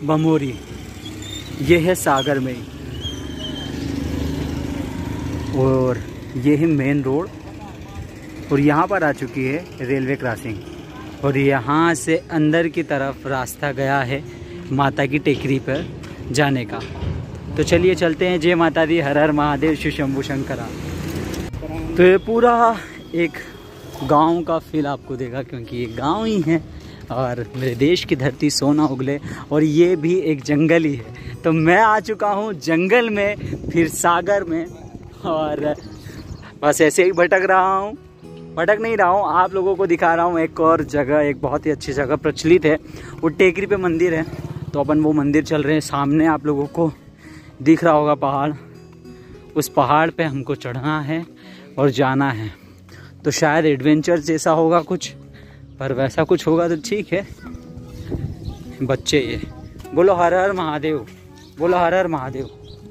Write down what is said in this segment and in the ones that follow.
भमोरी, ये है सागर में और ये है मेन रोड। और यहाँ पर आ चुकी है रेलवे क्रॉसिंग और यहाँ से अंदर की तरफ रास्ता गया है माता की टेकरी पर जाने का। तो चलिए चलते हैं। जय माता दी, हर हर महादेव, शिव शंभू शंकरा। तो ये पूरा एक गांव का फील आपको देगा क्योंकि ये गांव ही है और मेरे देश की धरती सोना उगले और ये भी एक जंगल ही है। तो मैं आ चुका हूँ जंगल में, फिर सागर में, और बस ऐसे ही भटक रहा हूँ। भटक नहीं रहा हूँ, आप लोगों को दिखा रहा हूँ एक और जगह, एक बहुत ही अच्छी जगह प्रचलित है। वो टेकरी पे मंदिर है, तो अपन वो मंदिर चल रहे हैं। सामने आप लोगों को दिख रहा होगा पहाड़, उस पहाड़ पे हमको चढ़ना है और जाना है। तो शायद एडवेंचर जैसा होगा कुछ, पर वैसा कुछ होगा तो ठीक है। बच्चे ये बोलो हर हर महादेव, बोलो हर हर महादेव।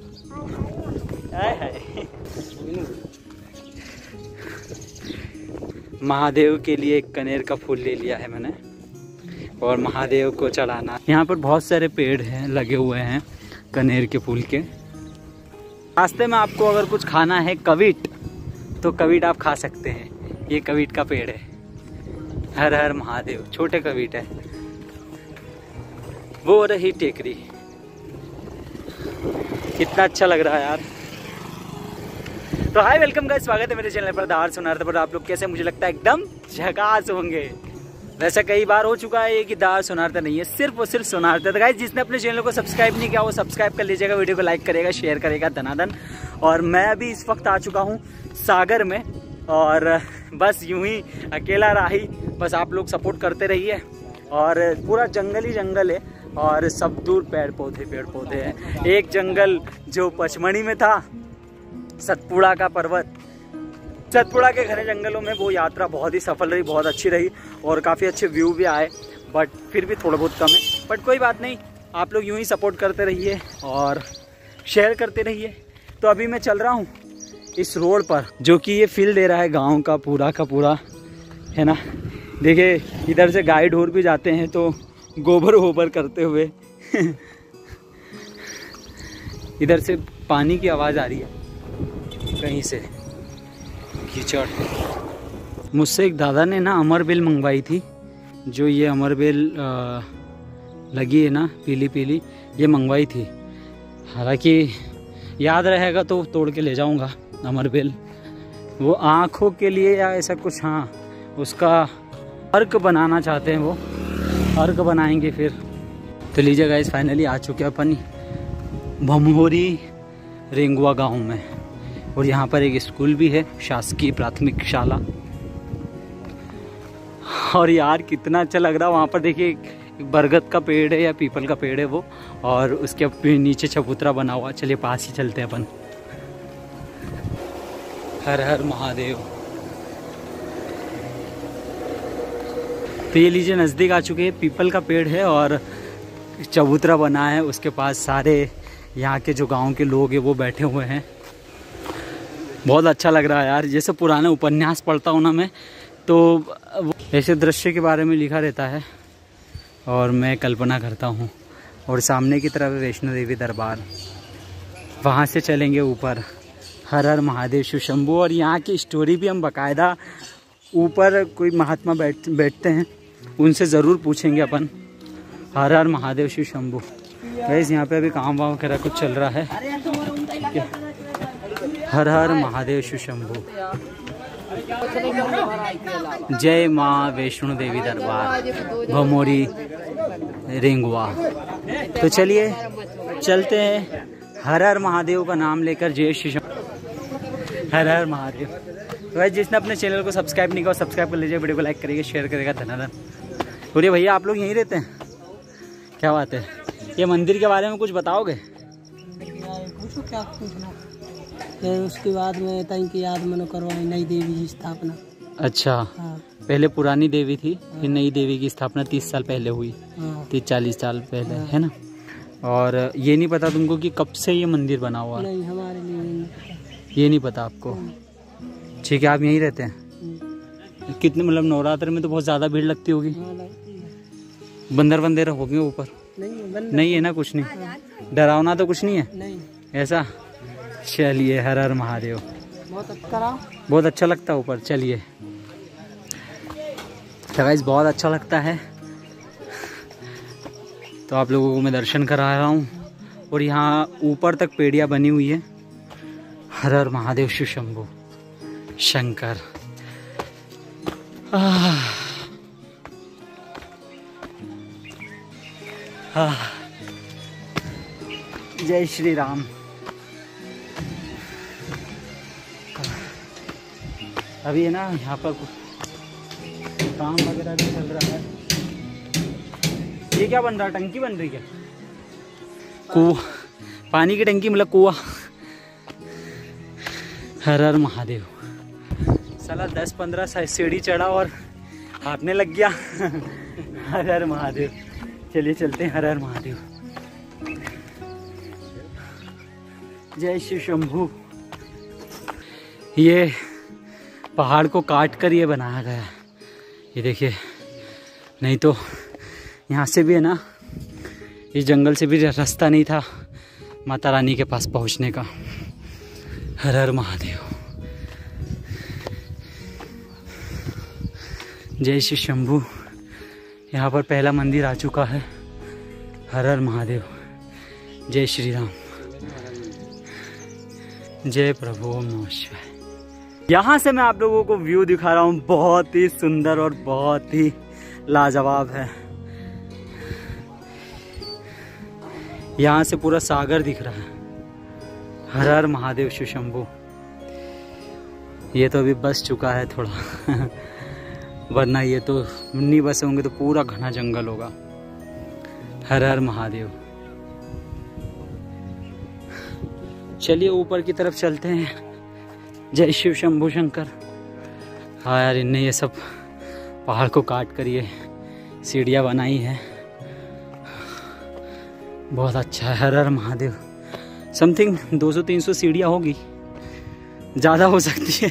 महादेव के लिए एक कनेर का फूल ले लिया है मैंने और महादेव को चढ़ाना। यहाँ पर बहुत सारे पेड़ हैं, लगे हुए हैं कनेर के फूल के। रास्ते में आपको अगर कुछ खाना है कविट, तो कविट आप खा सकते हैं। ये कविट का पेड़ है। हर हर महादेव, छोटे कविट है। वो रही टेकरी, कितना अच्छा लग रहा है यार। तो हाय, वेलकम गाइस, स्वागत है मेरे चैनल पर दार सोनारता पर। आप लोग कैसे? मुझे लगता है एकदम झकास होंगे। वैसा कई बार हो चुका है ये कि दार सोनारता नहीं है, सिर्फ और सिर्फ सोनारता। तो गाइस, जिसने अपने चैनल को सब्सक्राइब नहीं किया वो सब्सक्राइब कर लीजिएगा, वीडियो को लाइक करेगा, शेयर करेगा धनाधन। और मैं अभी इस वक्त आ चुका हूँ सागर में और बस यूं ही अकेला राही, बस आप लोग सपोर्ट करते रहिए। और पूरा जंगल ही जंगल है और सब दूर पेड़ पौधे हैं। एक जंगल जो पचमढ़ी में था, सतपुड़ा का पर्वत, सतपुड़ा के घने जंगलों में वो यात्रा बहुत ही सफल रही, बहुत अच्छी रही और काफ़ी अच्छे व्यू भी आए, बट फिर भी थोड़ा बहुत कम है। बट कोई बात नहीं, आप लोग यूं ही सपोर्ट करते रहिए और शेयर करते रहिए। तो अभी मैं चल रहा हूँ इस रोड पर, जो कि ये फील दे रहा है गांव का पूरा है ना। देखिए इधर से गाय ढोर भी जाते हैं तो गोबर वोबर करते हुए इधर से पानी की आवाज़ आ रही है कहीं से, कीचड़। मुझसे एक दादा ने ना अमरबेल मंगवाई थी, जो ये अमरबेल लगी है ना पीली पीली, ये मंगवाई थी। हालांकि याद रहेगा तो तोड़ के ले जाऊंगा अमरबेल। वो आँखों के लिए या ऐसा कुछ, हाँ, उसका अर्क बनाना चाहते हैं, वो अर्क बनाएंगे फिर। तो लीजिए गाइस, फाइनली आ चुके अपन भमोरी रेंगुआ गांव में और यहाँ पर एक स्कूल भी है, शासकीय प्राथमिक शाला। और यार कितना अच्छा लग रहा है। वहाँ पर देखिए एक बरगद का पेड़ है या पीपल का पेड़ है वो, और उसके नीचे चबूतरा बना हुआ। चलिए पास ही चलते हैं अपन। हर हर महादेव। तो ये लीजिए नज़दीक आ चुके हैं, पीपल का पेड़ है और चबूतरा बना है। उसके पास सारे यहाँ के जो गांव के लोग हैं वो बैठे हुए हैं। बहुत अच्छा लग रहा है यार। जैसे पुराने उपन्यास पढ़ता हूँ ना मैं, तो ऐसे दृश्य के बारे में लिखा रहता है और मैं कल्पना करता हूँ। और सामने की तरफ वैष्णो देवी दरबार, वहाँ से चलेंगे ऊपर। हर हर महादेव, शिव शंभू। और यहाँ की स्टोरी भी हम बाकायदा, ऊपर कोई महात्मा बैठते हैं, उनसे ज़रूर पूछेंगे अपन। हर हर महादेव, शिव शंभू। वैसे यहाँ पे अभी काम वाम वगैरह कुछ चल रहा है। हर हर महादेव, शिव शंभू। जय माँ वैष्णो देवी दरबार, भमोरी रेंगुआ। तो चलिए चलते हैं, हर हर महादेव का नाम लेकर। जय श्री हर हर महादेव। तो जिसने अपने चैनल को सब्सक्राइब नहीं किया सब्सक्राइब कर लीजिए, वीडियो को लाइक करिएगा, शेयर करेगा धनाधन। बोलिए भैया, आप लोग यहीं रहते हैं? क्या बात है। ये मंदिर के बारे में कुछ बताओगे? पूछो, क्या पूछना। फिर उसके बाद में तई की याद में करवाई नई देवी की स्थापना। अच्छा, हाँ। पहले पुरानी देवी थी, फिर नई देवी की स्थापना 30 साल पहले हुई। 30-40 साल पहले, है ना। और ये नहीं पता तुमको कि कब से ये मंदिर बना हुआ? नहीं, हमारे लिए नहीं पता। ये नहीं पता आपको? ठीक है, आप यहीं रहते हैं? कितने, मतलब नवरात्र में तो बहुत ज़्यादा भीड़ लगती होगी? बंदर बंदर हो गए ऊपर? नहीं है ना, कुछ नहीं, डरावना तो कुछ नहीं है नहीं ऐसा। चलिए, हर हर महादेव। बहुत अच्छा लगता है ऊपर। चलिए तो गाइस, बहुत अच्छा लगता है। तो आप लोगों को मैं दर्शन करा रहा हूँ। और यहाँ ऊपर तक पेड़ियाँ बनी हुई है। हर हर महादेव शिव शंभू शंकर। जय श्री राम। अभी है ना यहाँ पर काम वगैरह भी चल रहा है। ये क्या बन रहा है? टंकी बन रही क्या? कुआं, पानी की टंकी मतलब कुआं। हर हर महादेव। साला 10-15 सीढ़ी चढ़ा और हाथने लग गया। हर हर महादेव। चलिए चलते हैं। हर हर महादेव। जय शिव शंभू। ये पहाड़ को काट कर ये बनाया गया है। ये देखिए, नहीं तो यहाँ से भी है ना, इस जंगल से भी रास्ता नहीं था माता रानी के पास पहुँचने का। हर हर महादेव। जय श्री शंभू। यहाँ पर पहला मंदिर आ चुका है। हर हर महादेव। जय श्री राम। जय प्रभु। ओम नमः शिवाय। यहाँ से मैं आप लोगों को व्यू दिखा रहा हूँ। बहुत ही सुंदर और बहुत ही लाजवाब है। यहाँ से पूरा सागर दिख रहा है। हर हर महादेव शिव शंभू। ये तो अभी बस चुका है थोड़ा, वरना ये तो नहीं बसे होंगे तो पूरा घना जंगल होगा। हर हर महादेव। चलिए ऊपर की तरफ चलते हैं। जय शिव शंभू शंकर। हाँ यार, इनने ये सब पहाड़ को काट कर ये सीढ़ियाँ बनाई हैं। बहुत अच्छा है। हर हर महादेव। समथिंग 200-300 सीढ़ियाँ होगी, ज़्यादा हो सकती है।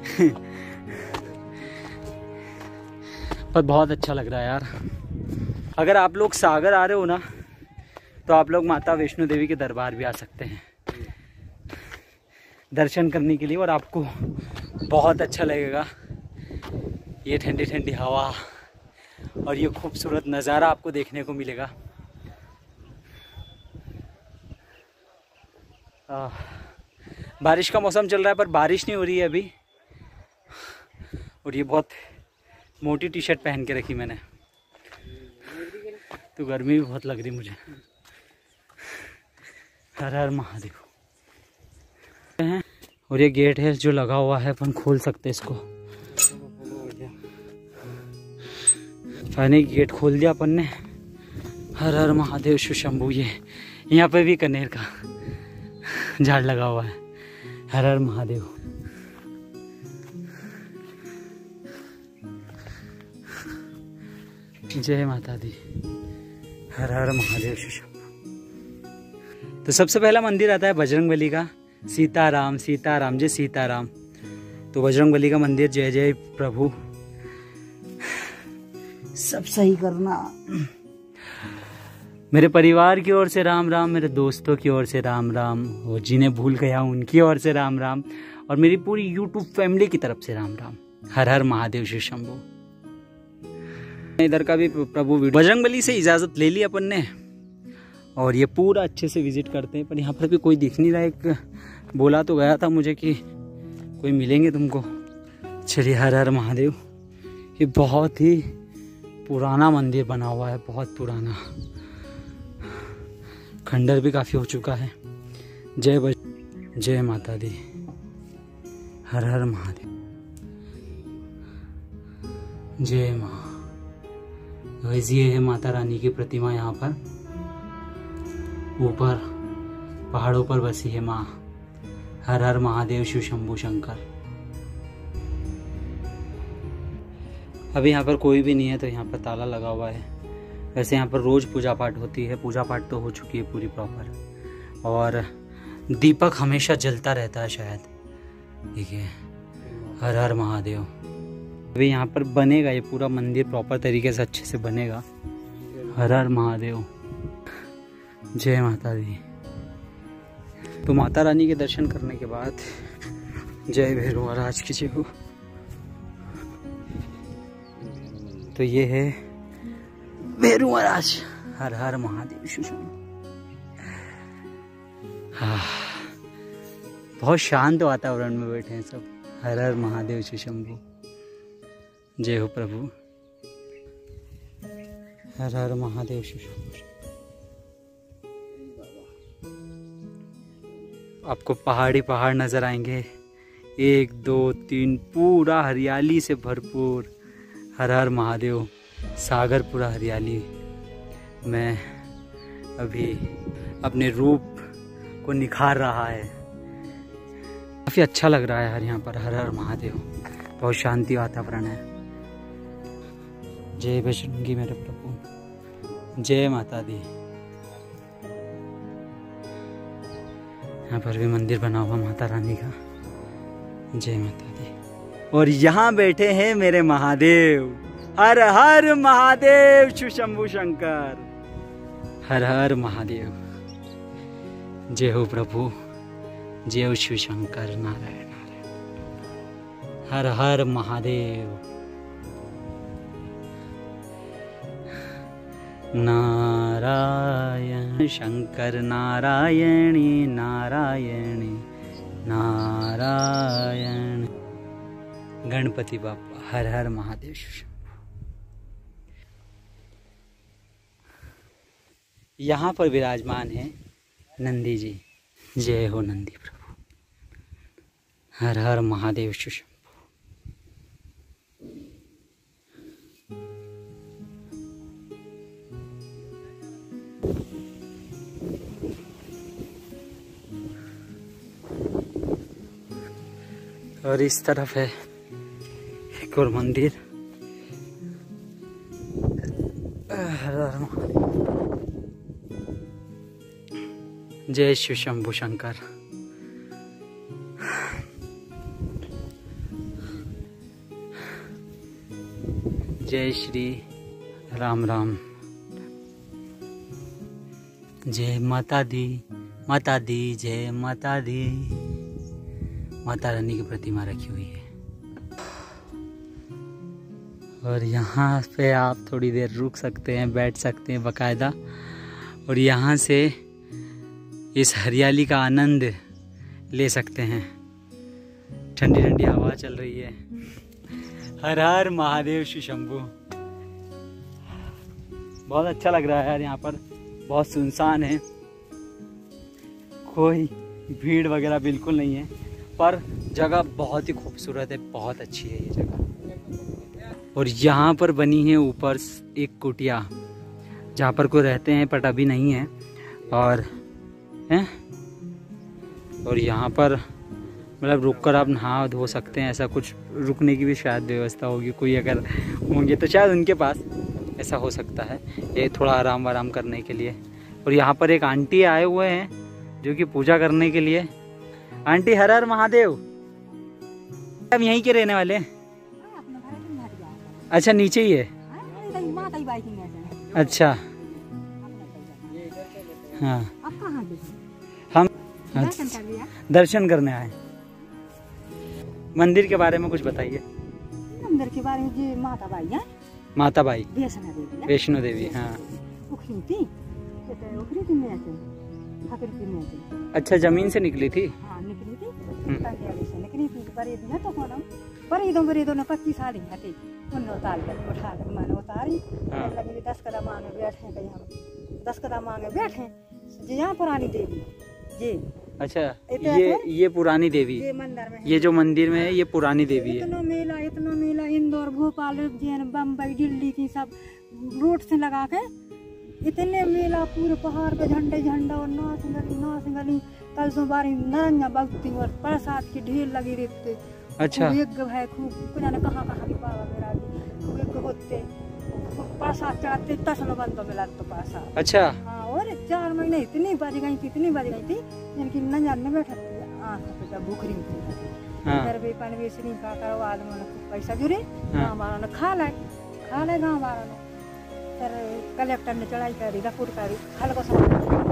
पर बहुत अच्छा लग रहा है यार। अगर आप लोग सागर आ रहे हो ना, तो आप लोग माता वैष्णो देवी के दरबार भी आ सकते हैं दर्शन करने के लिए। और आपको बहुत अच्छा लगेगा। ये ठंडी ठंडी हवा और ये खूबसूरत नज़ारा आपको देखने को मिलेगा। बारिश का मौसम चल रहा है पर बारिश नहीं हो रही है अभी। और ये बहुत मोटी टी शर्ट पहन के रखी मैंने, तो गर्मी भी बहुत लग रही मुझे। हर हर महादेव। और ये गेट है जो लगा हुआ है, अपन खोल सकते हैं इसको। फाइनली गेट खोल दिया अपन ने। हर हर महादेव शिव शंभू। ये यहाँ पे भी कनेर का झाड़ लगा हुआ है। हर हर महादेव। जय माता दी। हर हर महादेव शिव शंभू। तो सबसे पहला मंदिर आता है बजरंगबली का। सीताराम सीताराम जय सीताराम। तो बजरंगबली का मंदिर। जय जय प्रभु। सब सही करना। मेरे परिवार की ओर से राम राम, मेरे दोस्तों की ओर से राम राम, और जिन्हें भूल गया उनकी ओर से राम राम, और मेरी पूरी यूट्यूब फैमिली की तरफ से राम राम। हर हर महादेव शिव शंभू। इधर का भी प्रभु बजरंगबली से इजाज़त ले ली अपन ने, और ये पूरा अच्छे से विजिट करते हैं। पर यहाँ पर भी कोई दिख नहीं रहा। एक बोला तो गया था मुझे कि कोई मिलेंगे तुमको। चलिए। हर हर महादेव। ये बहुत ही पुराना मंदिर बना हुआ है, बहुत पुराना। खंडर भी काफ़ी हो चुका है। जय माता दी। हर हर महादेव। जय माँ। वैसे ये है माता रानी की प्रतिमा। यहाँ पर ऊपर पहाड़ों पर बसी है माँ। हर हर महादेव शिव शंभू शंकर। अभी यहाँ पर कोई भी नहीं है, तो यहाँ पर ताला लगा हुआ है। वैसे यहाँ पर रोज़ पूजा पाठ होती है। पूजा पाठ तो हो चुकी है पूरी प्रॉपर, और दीपक हमेशा जलता रहता है शायद। देखिए। हर हर महादेव। अभी यहाँ पर बनेगा ये पूरा मंदिर प्रॉपर तरीके से, अच्छे से बनेगा। हर हर महादेव, जय माता दी। तो माता रानी के दर्शन करने के बाद जय भैरव महाराज की जय हो। तो ये है भैरव महाराज, हर हर महादेव शंभु। हाँ, बहुत शांत वातावरण में बैठे हैं सब। हर हर महादेव शंभु, जय हो प्रभु। हर हर महादेव शंभु। आपको पहाड़ नजर आएंगे, 1 2 3 पूरा हरियाली से भरपूर। हर हर महादेव, सागर पूरा हरियाली। मैं अभी अपने रूप को निखार रहा है, काफी अच्छा लग रहा है यार यहाँ पर। हर हर महादेव, बहुत शांति वातावरण है। जय बजरंगी मेरे प्रभु, जय माता दी। यहाँ पर भी मंदिर बना हुआ माता रानी का, जय माता दी। और यहाँ बैठे हैं मेरे महादेव, हर हर महादेव शिव शंभु शंकर। हर हर महादेव, जय हो प्रभु, जय हो शिव शंकर। नारायण नारायण, हर हर महादेव। नारायण शंकर नारायणी, नारायणी नारायण। गणपति बापा, हर हर महादेव शिव शंभु। यहाँ पर विराजमान है नंदी जी, जय हो नंदी प्रभु। हर हर महादेव शिव शंभु। और इस तरफ है एक और मंदिर। जय शिव शंभु शंकर। जय श्री राम राम। जय माता दी, माता दी, जय माता दी। माता रानी की प्रतिमा रखी हुई है। और यहाँ पे आप थोड़ी देर रुक सकते हैं, बैठ सकते हैं बकायदा, और यहाँ से इस हरियाली का आनंद ले सकते हैं। ठंडी ठंडी हवा चल रही है। हर हर महादेव शिव शंभु। बहुत अच्छा लग रहा है यार यहाँ पर, बहुत सुनसान है, कोई भीड़ वगैरह बिल्कुल नहीं है, पर जगह बहुत ही खूबसूरत है, बहुत अच्छी है ये जगह। और यहाँ पर बनी है ऊपर एक कुटिया, जहाँ पर कोई रहते हैं बट अभी नहीं है। और यहाँ पर मतलब रुक कर आप नहा धो सकते हैं, ऐसा कुछ रुकने की भी शायद व्यवस्था होगी, कोई अगर होंगे तो शायद उनके पास ऐसा हो सकता है, ये थोड़ा आराम करने के लिए। और यहाँ पर एक आंटी आए हुए हैं जो कि पूजा करने के लिए। आंटी हर हर महादेव, हम यहीं के रहने वाले हैं? अच्छा, नीचे ही है। अच्छा हाँ, हम दर्शन करने आए। मंदिर के बारे में कुछ बताइए। मंदिर के बारे में जी माता बाई है, माता बाई वैष्णो देवी। हाँ, अच्छा, जमीन से निकली थी। हाँ, निकली थी, निकली थी। बरीदों ने 25 साल ही हटे, उन्हें उतार कर उठा कर मैंने उतारी। लगे 10 कदम आगे बैठे, 10 कदम आगे बैठे जी, यहाँ पुरानी देवी जी। अच्छा, ये पुरानी देवी, ये मंदिर में, ये जो मंदिर में है ये पुरानी देवी है। इतना मेला इंदौर, भोपाल, उज्जैन, बम्बई, दिल्ली की सब रोड से लगा के इतने मेला, पूरे पहाड़ पे झंडा और नाच गली कल सुबारी नरंजा भक्ति और प्रसाद की ढेर लगी रहते। अच्छा, यज्ञ है खूब, जाने कहाँ की बाबा मेरा यज्ञ होते, प्रसाद चढ़ाते, 10 बंद मिला तो प्रसाद। अच्छा हाँ, और 4 महीने इतनी बज गई थी इनकी न जानने बैठा भूख रही थी। पानी बेचनी का करो आदमी पैसा जुड़े, गाँव वालों ने खा लाए गाँव वालों ने। फिर कलेक्टर ने चढ़ाई करी, रिपोर्ट करी, हल्का सा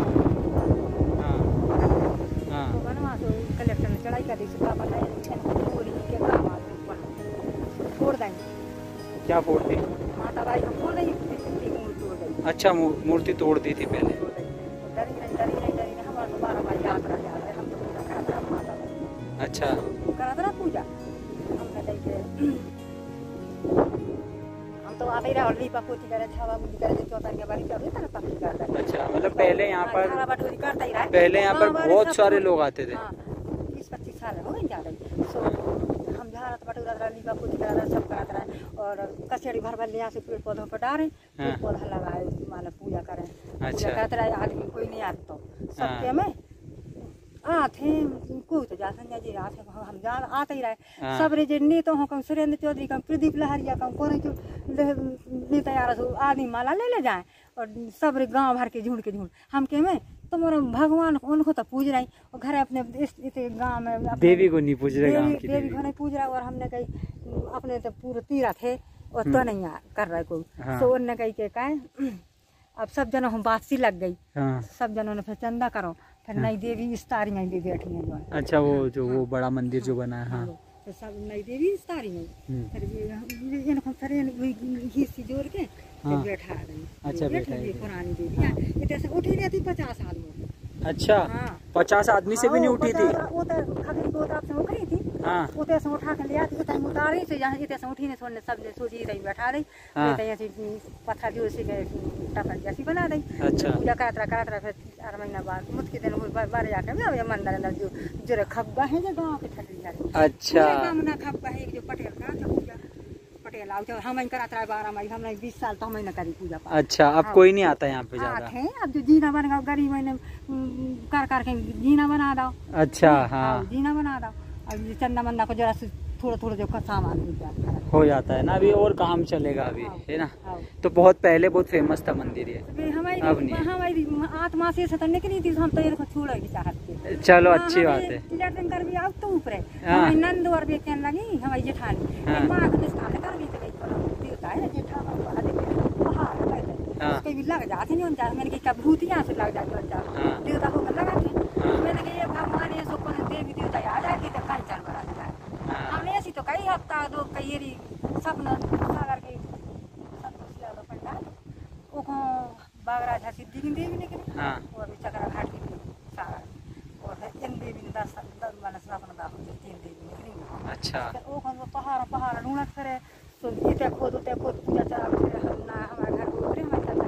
तो बनवा तो कलेक्टर ने चढ़ाई करी, उसका पता है चोरी के काम फोड़ देंगे। क्या फोड़ दी? माता भाई हम फोड़ देंगे, मूर्ति तोड़ देंगे। अच्छा, मूर्ति तोड़ दी थी पहले। डरी नहीं हमारा तो 12 बार यात्रा जा रहा है, हम तो पूजा करा था माता भाई। अच्छा, करा था पूजा हमने देखे, हम तो आते ही रहे, और लीपा पोती करे, छावा मुझी करे, चौथाई के बारी चढ़ी था ना पक्की करता है। अच्छा, मतलब पहले यहाँ पर करता ही रहा, पहले यहाँ पर बहुत सारे लोग आते थे। 20-25 साल हो गए ज्यादा। सो हम झाड़त बटोरा रहा, लीपा पोती करा रहा, सब कराता रहा, और कचड़ी भर भर यहाँ से पेड़ पौधों पर डाले, पेड़ पौधा लगाए, माने पूजा करें। अच्छा, करते रहे, आदमी कोई नहीं आता तो सबके में आते कोई तो जा संजय जी आते, हम जा आते ही रहे सब रे जे नेता हो, कम सुरेंद्र चौधरी, कम प्रदीप लहरिया, कम कोरे जो नेता यार आदमी माला ले जाए, और सब रे गांव भर के झुंड हम के में तो मोर भगवान उनको तो पूज रही, और घर अपने इस गांव में देवी को नहीं पूज रहे, देवी को नहीं पूज रहा, और हमने कही अपने तो पूरे तीरथ है और तो नहीं कर रहा कोई। तो उनने कही के कहे अब सब जनों हम बात सी लग गई, सब जनों ने फिर चंदा करो, फिर नई देवी इस्तारी में भी बैठी है। अच्छा, वो जो वो बड़ा मंदिर जो बना है, हाँ, तो सब नई देवी इस्तारी में फिर हिस्सी जोड़ के बैठा रही। अच्छा, बैठा है पुरानी देवी इतने से उठी रहती 50 आदमी। अच्छा, 50 आदमी से भी नहीं उठी थी? वो तो खगड़ी दो तरफ से उखड़ी थी, उते से उठा के लिया थी, इतने उतारी से यहाँ इतने से उठी ने छोड़ने सब ने सोची रही बैठा रही, ऐसे पत्थर जो से टपक जैसी बना दी। अच्छा, पूजा करत रहा, फिर 4 महीना बाद मुझ के दिन बारे जाकर मंदिर अंदर जो खब्बा है जो गाँव के ठकरी जाए। अच्छा, खब्बा है जो पटेल का पूजा, पटेल आओ हम करत रहा 12 मई, हमने 20 साल तो हम न करी पूजा पाठ। अच्छा, अब कोई नहीं आता यहाँ पे ज्यादा? अब जो जीना बन गया गरीब मैंने कर के जीना बना दो। अच्छा, हाँ, जीना बना दो, अब चंदा मंदा को जरा से थोड़ा जो सामान हो जाता है ना, अभी और काम चलेगा अभी, है ना। तो बहुत पहले बहुत फेमस था मंदिर ये, हमारी आत्मा से तो निकली थी, हम तो इनको छोड़े की चाहते। चलो, अच्छी बात है। कर भी अब तो ऊपर नंद और बेचने लगी हमारी जेठानी, माँ को निष्ठा कर भी देवता है जेठा उसके भी लग जाते नहीं उनका, मैंने कहा भूत यहाँ से लग जाते देवता होकर लगाते, मैंने कहा ये भगवान ये सब देवी देवता आ जाती तो कहीं चल पड़ा है। हमने ऐसी तो कई हफ्ता दो कई सपना सागर के पंडाल वो बागरा झा सिद्धि की देवी निकली, और चकरा घाट की सागर, और इन देवी 10 सपना 3 देवी निकली। अच्छा, वो पहाड़ ढूंढत करे, तो इतने खोद पूजा चला, फिर हमारे घर उतरे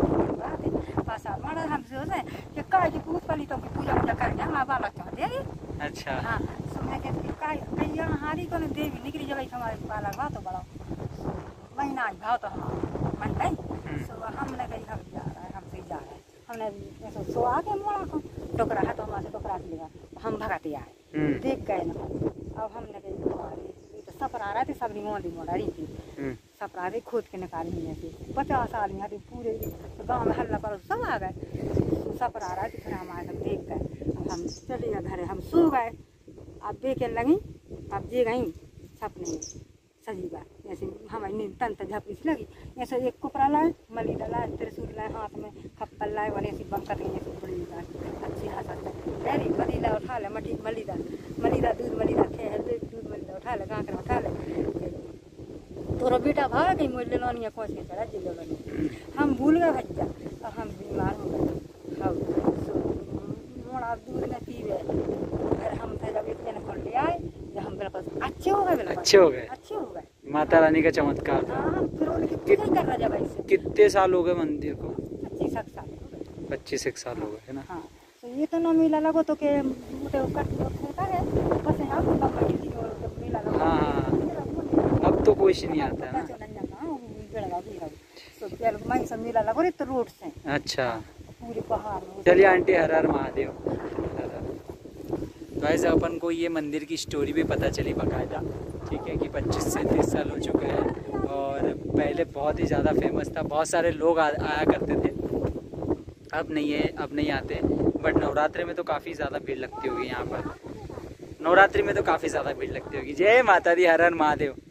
मारा हमसे हो जाए कि काय की पूछ पली तो पूजा करके हमारा बालक चाहते हैं। अच्छा, हाँ, सुनने के कई हारी को देवी निकली जब हमारे बालक भाव तो बड़ा महीना भाव तो हमारा मन नहीं, हमने कही हम जा रहा है, हमसे जा रहा है, हमने सो आके मोड़ा को टोकरा है तो हमारे टोकरा लिया, हम भगाते आए, देख गए ना। अब हमने कही सफर आ रहा थे, सबरी मोड़ा रही थी, सफर आ रही खोद के निकाली में से 50 आदमी आते पूरे गांव में हल्ला करो, सब आ गए। सफर आ रहा थी, फिर हम आए, हम देख गए, अब हम चले गए घर, हम सो गए। अब देखे लगी, अब जे गई सपने में सजी बात, ऐसे हमारी नींद तन झपकी लगी, ऐसे एक कुपरा लाए, मलीदा लाए, त्रिशूल लाए, हाथ में खप्पल लाए, वाले ऐसी बंकत गई, ऐसी बड़ी अच्छी हंसत अरे मलीदा उठा ले, मलीदा दूध मलीदा थे, दूध मलीदा उठा ले, गाँव उठा ले, तोरा बेटा भाग गई मुझे लोनिया खोज के चढ़ा जिले लोनिया, हम भूल गए भैया, और हम बीमार हो गए। हाँ, मोड़ा दूध न पीवे, फिर हम थे जब एक दिन खोल ले आए, जब हम बिल्कुल अच्छे हो गए, माता रानी का चमत्कार था। कितने साल हो गए मंदिर को? 25 साल हो गए, है ना। हाँ, तो ये तो ना मेला लगो तो के बस यहाँ मेला लगो। हाँ, अब तो कोई नहीं आता है ना, मेला लगो रे तो रोड से। अच्छा, पूरे पहाड़। चलिए आंटी, हर हर महादेव। गाइस, अपन को ये मंदिर की स्टोरी भी पता चली बाकायदा, ठीक है, कि 25 से 30 साल हो चुके हैं, और पहले बहुत ही ज़्यादा फेमस था, बहुत सारे लोग आया करते थे, अब नहीं है, अब नहीं आते, बट नवरात्रि में तो काफ़ी ज़्यादा भीड़ लगती होगी यहाँ पर, नवरात्रि में तो काफ़ी ज़्यादा भीड़ लगती होगी। जय माता दी, हर हर महादेव।